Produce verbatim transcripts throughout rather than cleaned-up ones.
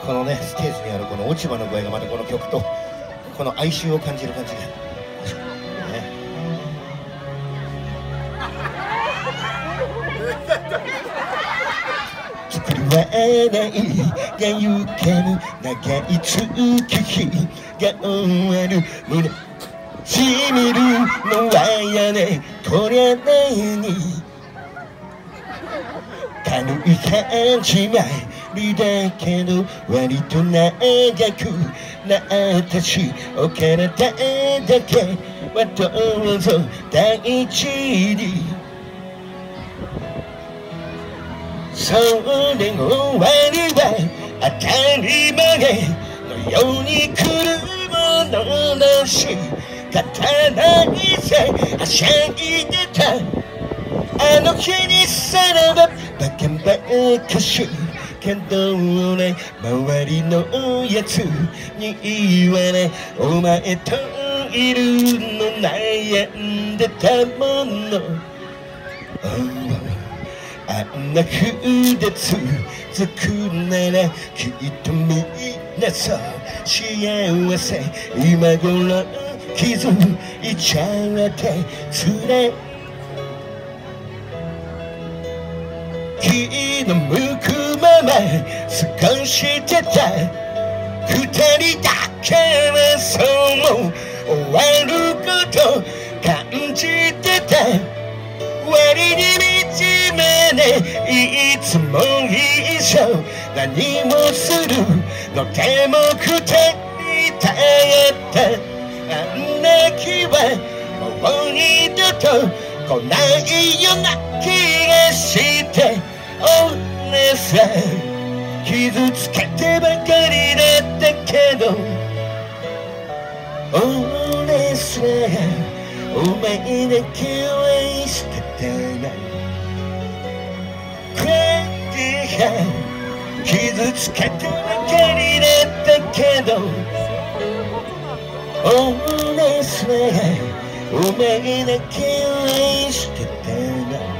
このねステージにあるこの落ち葉の具合がまたこの曲とこの哀愁を感じる感じで、ね、作りはないがゆかぬ長い月日が終わる胸しみるのはやねこりゃないに軽い始まりだけど割と長くなったしお体だけはどうぞ大事にそれ終わりは当たり前のように来るものだし刀にせはしゃいでたあの日にさらばバカバカしいけどね周りのやつに言われお前といるの悩んでたもの、ohあんな風でつつくならきっとみんなそう幸せ今頃気づいちゃってつれ気の向くまま過ごしてた二人だけはそう終わること感じてた割に惨めねいつも一緒何もするのでもくてみたやったあんな日はもう二度と来ないような気がして俺さ傷つけてばかりだったけど俺さお前だけは愛してたなクレイジー傷つけてばかりだったけど俺さお前だけは愛してたな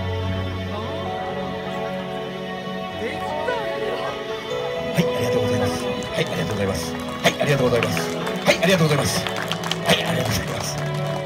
はいありがとうございますはいありがとうございますはいありがとうございますはいありがとうございますはいありがとうございます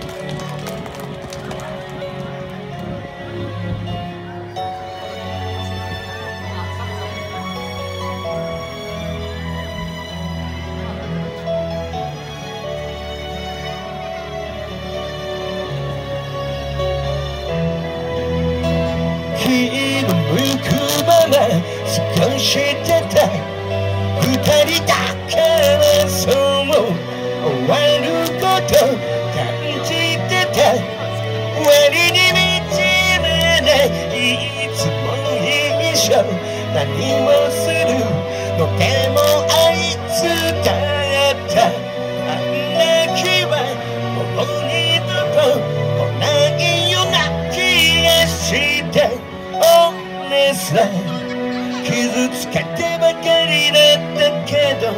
気の向くまま過ごしてた二人だけはそう終わること感じてた割に惨めないいつも一緒何もするのでもあいつだったあんな日はもう二度と来ないような気がして俺さ傷つけてばかりだったけど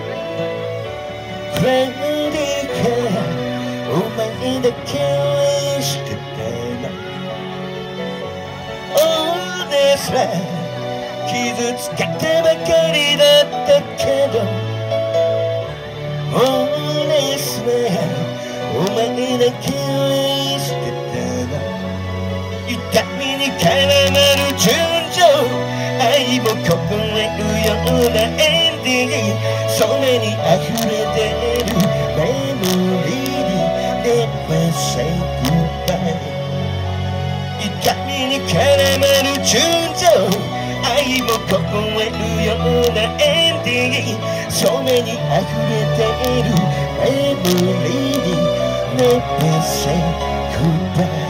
フレンディーお前だけを愛してたな俺さ傷つけてばかりだったけど俺さお前だけを愛してたな痛みに絡まる純情愛もこぼれるようなエンディングそれに溢れてるメモリーに Never say goodbye 痛みに絡まる純情愛もこぼれるようなエンディングそれに溢れてるメモリーに Never say goodbye